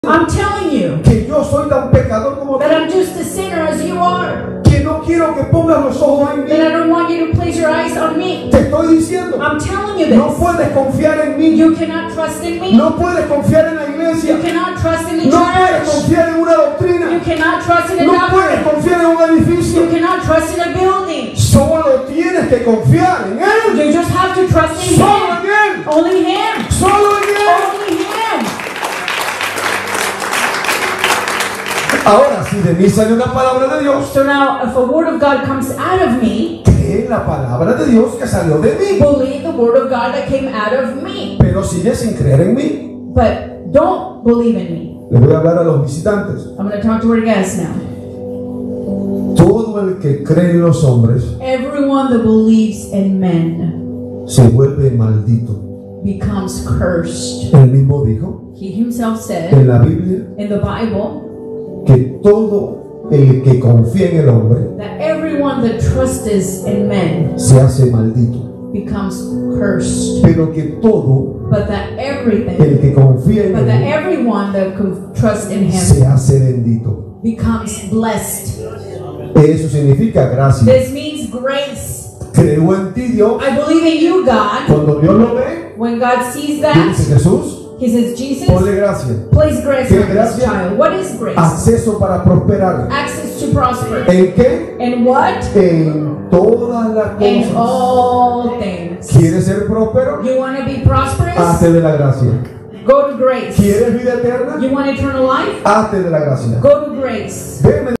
I'm telling you que yo soy tan pecador como that tú, I'm just a sinner as you are. que no quiero que pongas los ojos en That I mí. don't want you to place your eyes on me. Te estoy diciendo, I'm telling you no this. puedes confiar en mí, You cannot trust in me. no puedes confiar en la iglesia, You cannot trust in the no puedes church. confiar en una You doctrina, cannot trust in a no puedes doctrine. confiar en un edificio. You cannot trust in a building. Solo tienes que confiar en Él, You just have to trust in solo Him. en Él, Only Him. solo en Él. Only Him. Ahora, si de mí sale una palabra de Dios, So now, if a word of God comes out of me, cree en la palabra de Dios que salió de mí, believe the word of God that came out of me. pero sigue sin creer en mí. But don't believe in me. Le voy a hablar a los visitantes. I'm going to talk to our guests now. Todo el que cree en los hombres Everyone that believes in men se vuelve maldito. becomes cursed. Él mismo dijo He himself said en la Biblia in the Bible que todo el que confía en el hombre that everyone that trusts in men se hace maldito, becomes cursed. pero que todo But that everything, el que confía en but that él everyone that trusts in him se hace bendito. becomes blessed. Eso significa gracia. This means grace. Creo en ti, Dios. I believe in you, God. Cuando Dios lo ve, When God sees ¿qué that, dice Jesús? He says, Jesus, Ponle gracia. place grace ¿Qué on this gracia? child. What is grace? Acceso para prosperar. Access to prosper. ¿En qué? And what? En todas las In cosas. all things. ¿Quieres ser próspero? You want to be prosperous? Hazte de la gracia. Go to grace. ¿Quieres vida eterna? You want eternal life? Hazte de la gracia. Go to grace. Déjeme